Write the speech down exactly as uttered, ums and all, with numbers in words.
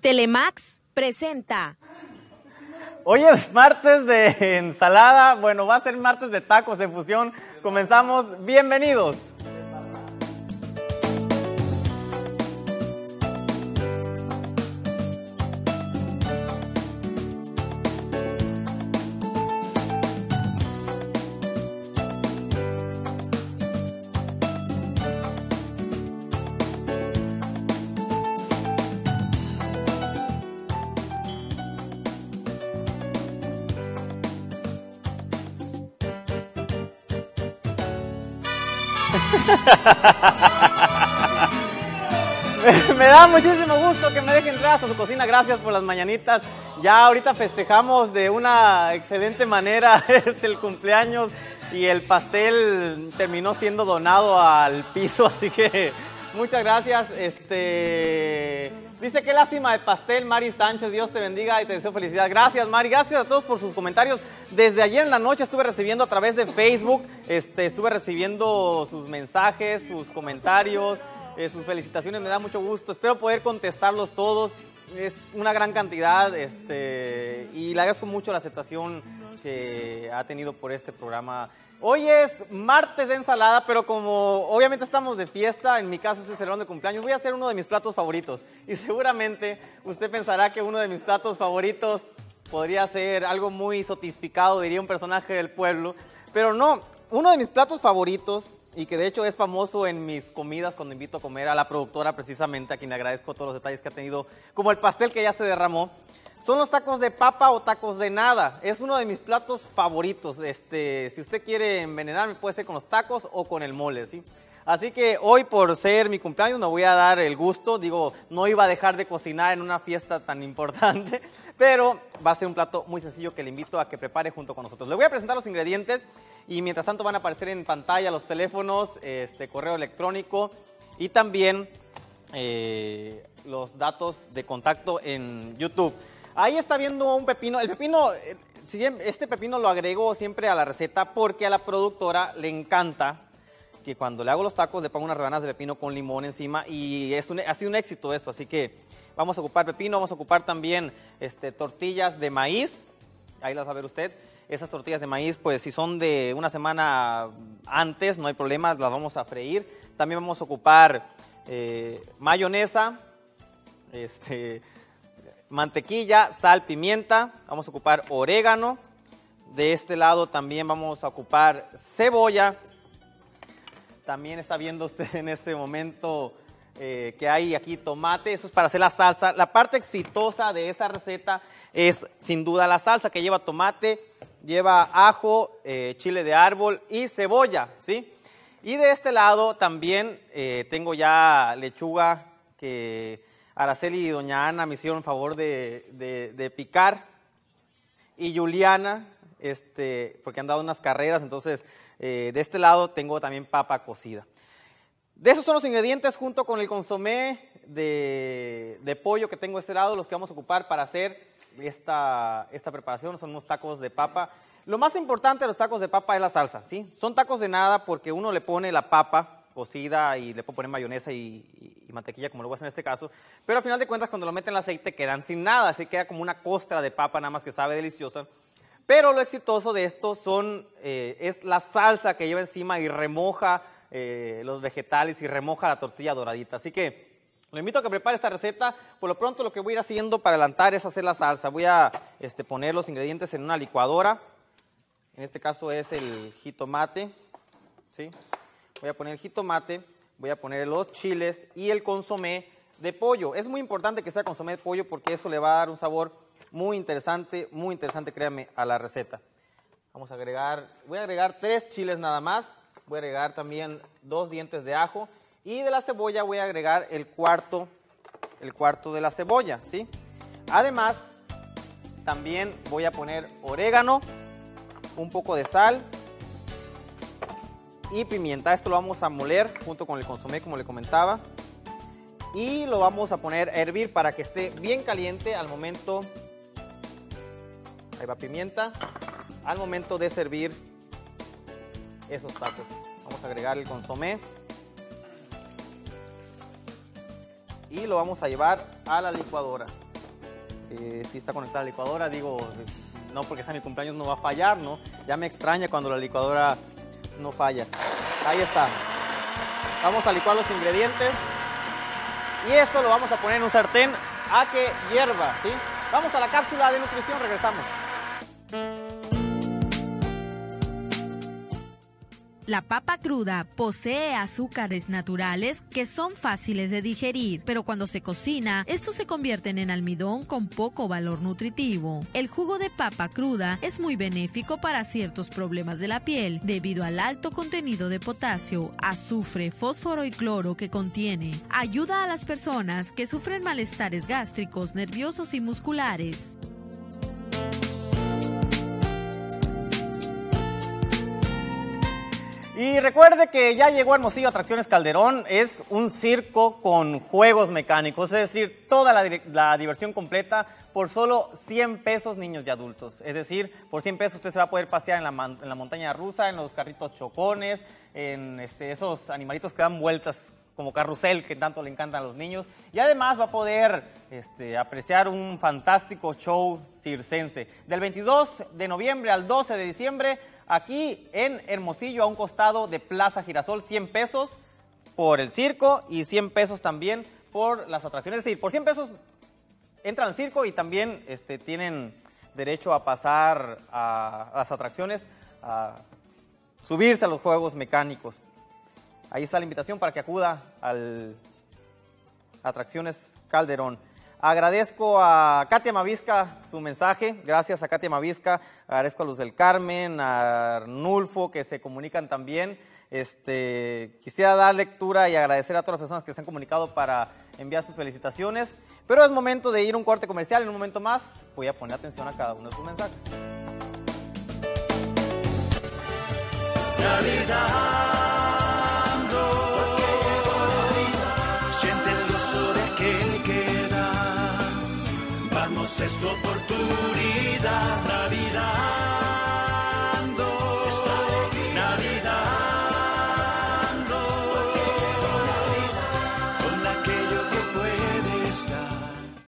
Telemax presenta. Hoy es martes de ensalada, bueno, va a ser martes de tacos en fusión. Comenzamos, bienvenidos. Me da muchísimo gusto que me dejen entrar hasta su cocina. Gracias por las mañanitas. Ya ahorita festejamos de una excelente manera el cumpleaños y el pastel terminó siendo donado al piso, así que muchas gracias. Este dice qué lástima de pastel, Mari Sánchez, Dios te bendiga y te deseo felicidad. Gracias, Mari, gracias a todos por sus comentarios. Desde ayer en la noche estuve recibiendo a través de Facebook, este, estuve recibiendo sus mensajes, sus comentarios, eh, sus felicitaciones, me da mucho gusto. Espero poder contestarlos todos, es una gran cantidad, este, y le agradezco mucho la aceptación que ha tenido por este programa. Hoy es martes de ensalada, pero como obviamente estamos de fiesta, en mi caso es el salón de cumpleaños, voy a hacer uno de mis platos favoritos. Y seguramente usted pensará que uno de mis platos favoritos podría ser algo muy sotificado, diría un personaje del pueblo. Pero no, uno de mis platos favoritos, y que de hecho es famoso en mis comidas cuando invito a comer a la productora precisamente, a quien le agradezco todos los detalles que ha tenido, como el pastel que ya se derramó, son los tacos de papa o tacos de nada. Es uno de mis platos favoritos. Este, si usted quiere envenenarme, puede ser con los tacos o con el mole, ¿sí? Así que hoy, por ser mi cumpleaños, me voy a dar el gusto. Digo, no iba a dejar de cocinar en una fiesta tan importante, pero va a ser un plato muy sencillo que le invito a que prepare junto con nosotros. Le voy a presentar los ingredientes y mientras tanto van a aparecer en pantalla los teléfonos, este, correo electrónico y también eh, los datos de contacto en YouTube. Ahí está viendo un pepino. El pepino, este pepino lo agrego siempre a la receta porque a la productora le encanta que cuando le hago los tacos le pongo unas rebanadas de pepino con limón encima y es un, ha sido un éxito eso. Así que vamos a ocupar pepino, vamos a ocupar también este, tortillas de maíz. Ahí las va a ver usted. Esas tortillas de maíz, pues si son de una semana antes, no hay problema, las vamos a freír. También vamos a ocupar eh, mayonesa, este... mantequilla, sal, pimienta, vamos a ocupar orégano, de este lado también vamos a ocupar cebolla, también está viendo usted en este momento eh, que hay aquí tomate, eso es para hacer la salsa. La parte exitosa de esta receta es sin duda la salsa que lleva tomate, lleva ajo, eh, chile de árbol y cebolla, ¿sí? Y de este lado también eh, tengo ya lechuga que Araceli y doña Ana me hicieron favor de, de, de picar, y Juliana, este, porque han dado unas carreras, entonces eh, de este lado tengo también papa cocida. De esos son los ingredientes junto con el consomé de, de pollo que tengo de este lado, los que vamos a ocupar para hacer esta, esta preparación. Son unos tacos de papa. Lo más importante de los tacos de papa es la salsa, ¿sí? Son tacos de nada porque uno le pone la papa cocida y le puedo poner mayonesa y, y, y mantequilla como lo voy a hacer en este caso, pero al final de cuentas cuando lo meten en el aceite quedan sin nada, así queda como una costra de papa nada más que sabe deliciosa. Pero lo exitoso de esto son, eh, es la salsa que lleva encima y remoja eh, los vegetales y remoja la tortilla doradita, así que lo invito a que prepare esta receta. Por lo pronto lo que voy a ir haciendo para adelantar es hacer la salsa. Voy a este, poner los ingredientes en una licuadora, en este caso es el jitomate, ¿sí? Voy a poner el jitomate, voy a poner los chiles y el consomé de pollo. Es muy importante que sea consomé de pollo porque eso le va a dar un sabor muy interesante, muy interesante, créanme, a la receta. Vamos a agregar, voy a agregar tres chiles nada más, voy a agregar también dos dientes de ajo y de la cebolla voy a agregar el cuarto, el cuarto de la cebolla, ¿sí? Además, también voy a poner orégano, un poco de sal y pimienta. Esto lo vamos a moler junto con el consomé, como le comentaba, y lo vamos a poner a hervir para que esté bien caliente al momento. Ahí va pimienta. Al momento de servir esos tacos, vamos a agregar el consomé y lo vamos a llevar a la licuadora. eh, sí está conectada la licuadora, digo, no porque sea mi cumpleaños no va a fallar, ¿no? Ya me extraña cuando la licuadora no falla. Ahí está. Vamos a licuar los ingredientes y esto lo vamos a poner en un sartén a que hierva, ¿sí? Vamos a la cápsula de nutrición, regresamos. La papa cruda posee azúcares naturales que son fáciles de digerir, pero cuando se cocina, estos se convierten en almidón con poco valor nutritivo. El jugo de papa cruda es muy benéfico para ciertos problemas de la piel, debido al alto contenido de potasio, azufre, fósforo y cloro que contiene. Ayuda a las personas que sufren malestares gástricos, nerviosos y musculares. Y recuerde que ya llegó Hermosillo Atracciones Calderón, es un circo con juegos mecánicos, es decir, toda la, la diversión completa por solo cien pesos niños y adultos. Es decir, por cien pesos usted se va a poder pasear en la, en la montaña rusa, en los carritos chocones, en este, esos animalitos que dan vueltas como carrusel que tanto le encantan a los niños. Y además va a poder este, apreciar un fantástico show circense. Del veintidós de noviembre al doce de diciembre, aquí en Hermosillo, a un costado de Plaza Girasol, cien pesos por el circo y cien pesos también por las atracciones. Es decir, por cien pesos entran al circo y también este, tienen derecho a pasar a, a las atracciones, a subirse a los juegos mecánicos. Ahí está la invitación para que acuda al Atracciones Calderón. Agradezco a Katia Mavisca su mensaje, gracias a Katia Mavisca, agradezco a Luz del Carmen, a Arnulfo, que se comunican también. Este, quisiera dar lectura y agradecer a todas las personas que se han comunicado para enviar sus felicitaciones, pero es momento de ir a un corte comercial. En un momento más voy a poner atención a cada uno de sus mensajes. Navidad. Es tu oportunidad.